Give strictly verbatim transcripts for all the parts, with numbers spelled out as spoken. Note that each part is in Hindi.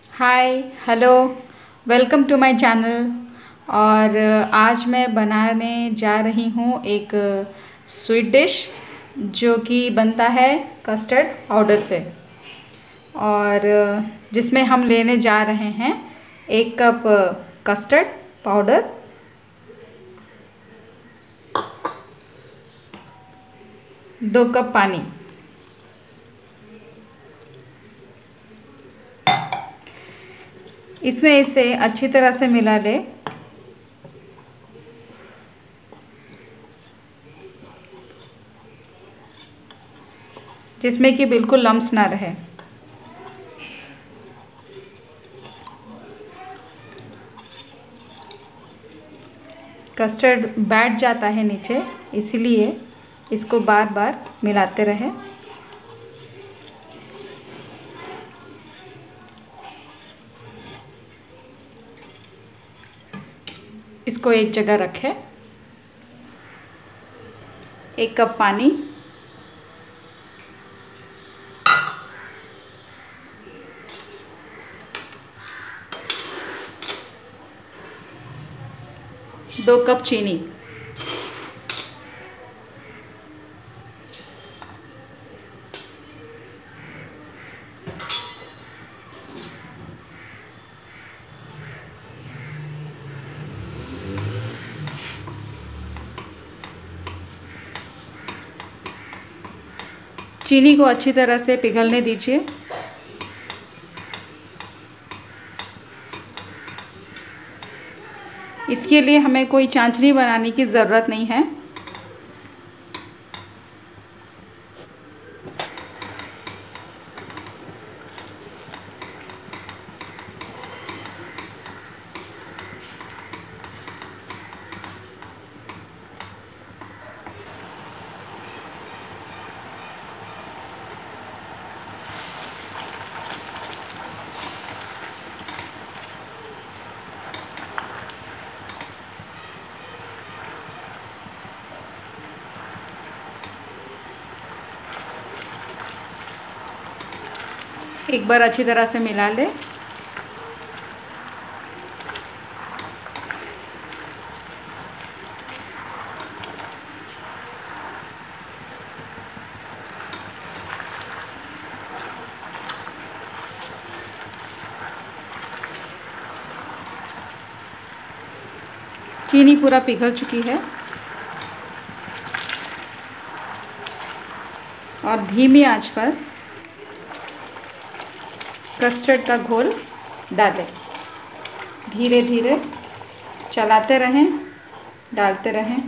Hi hello, welcome to my channel. और आज मैं बनाने जा रही हूँ एक स्वीट डिश जो कि बनता है कस्टर्ड पाउडर से। और जिसमें हम लेने जा रहे हैं एक कप कस्टर्ड पाउडर, दो कप पानी। इसमें इसे अच्छी तरह से मिला ले। जिसमें कि बिल्कुल लम्स ना रहे। कस्टर्ड बैठ जाता है नीचे, इसलिए इसको बार बार मिलाते रहें। इसको एक जगह रखें। एक कप पानी, दो कप चीनी, चीनी को अच्छी तरह से पिघलने दीजिए। इसके लिए हमें कोई चाशनी बनाने की ज़रूरत नहीं है। एक बार अच्छी तरह से मिला ले। चीनी पूरा पिघल चुकी है और धीमी आंच पर कस्टर्ड का घोल डालें। धीरे धीरे चलाते रहें, डालते रहें।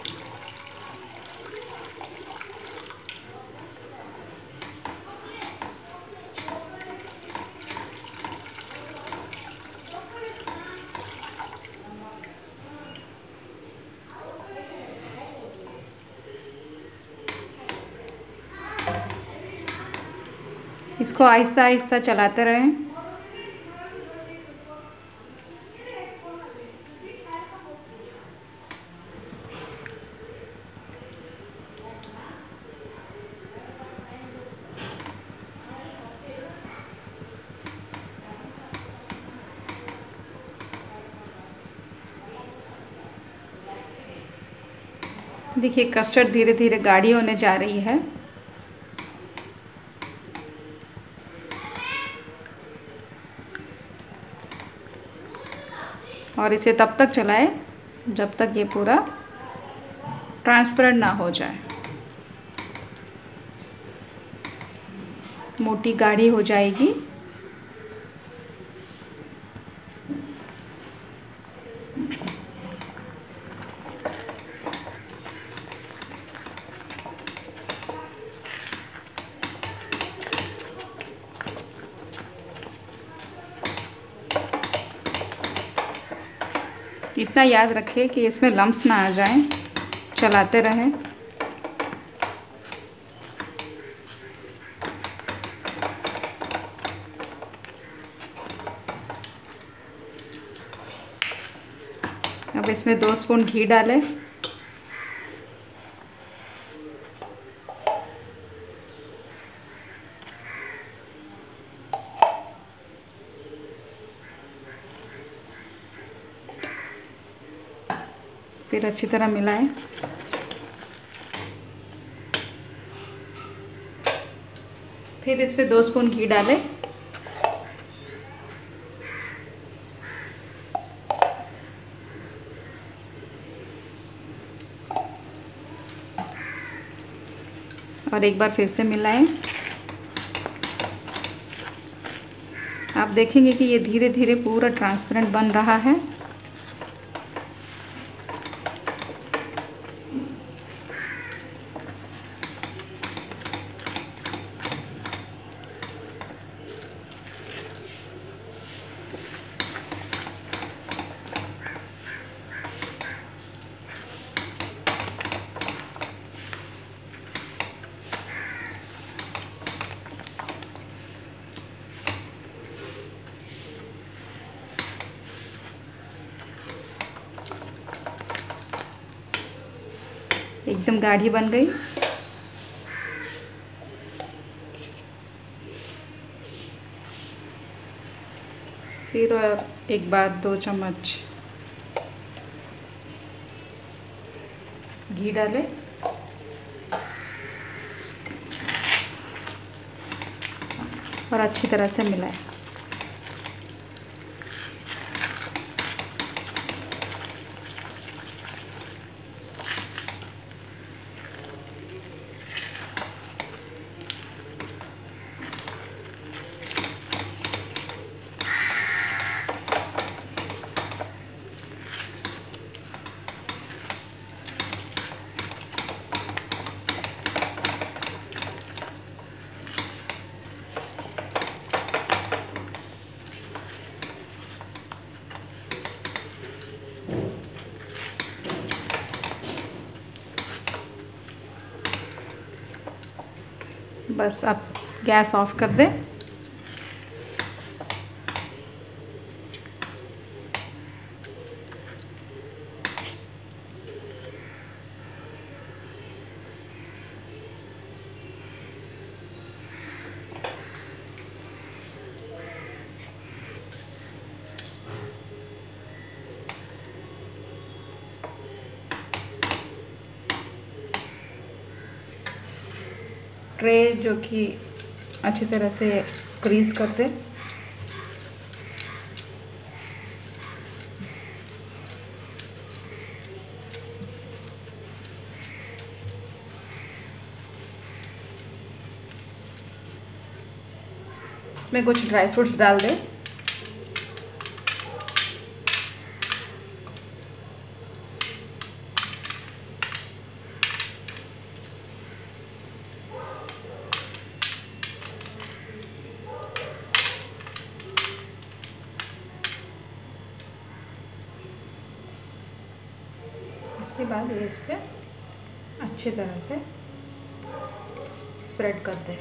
इसको आहिस्ता आहिस्ता चलाते रहें। देखिए, कस्टर्ड धीरे धीरे गाढ़ी होने जा रही है। और इसे तब तक चलाएं जब तक ये पूरा ट्रांसपेरेंट ना हो जाए। मोटी गाढ़ी हो जाएगी। इतना याद रखें कि इसमें लम्स ना आ जाएं। चलाते रहें। अब इसमें दो स्पून घी डालें। फिर अच्छी तरह मिलाएं। फिर इस पे दो स्पून घी डालें। और एक बार फिर से मिलाएं। आप देखेंगे कि ये धीरे धीरे पूरा ट्रांसपेरेंट बन रहा है। एकदम गाढ़ी बन गई। फिर एक बार दो चम्मच घी डालें। और अच्छी तरह से मिलाएं। बस अब गैस ऑफ कर दें। ट्रे जो कि अच्छी तरह से ग्रीस कर दें। उसमें कुछ ड्राई फ्रूट्स डाल दें। उसके बाद ये इस पर अच्छी तरह से स्प्रेड कर दें।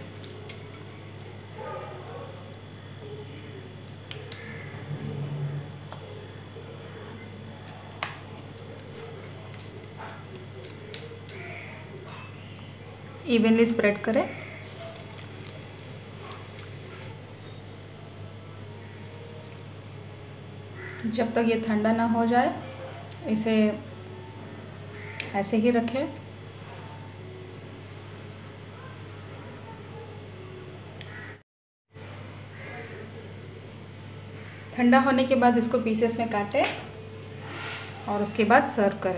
इवनली स्प्रेड करें। जब तक ये ठंडा ना हो जाए इसे ऐसे ही रखें। ठंडा होने के बाद इसको पीसेस में काटें और उसके बाद सर्व करें।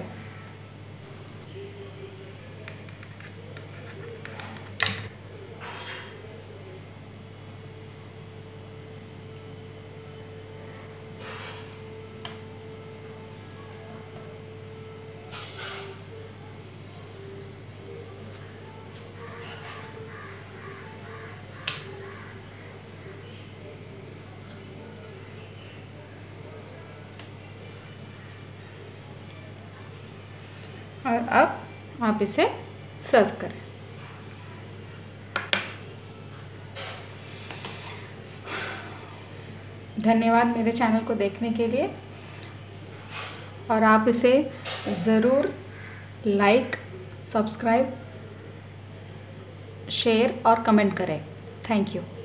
और अब आप इसे सर्व करें। धन्यवाद मेरे चैनल को देखने के लिए, और आप इसे ज़रूर लाइक, सब्सक्राइब, शेयर और कमेंट करें। Thank you.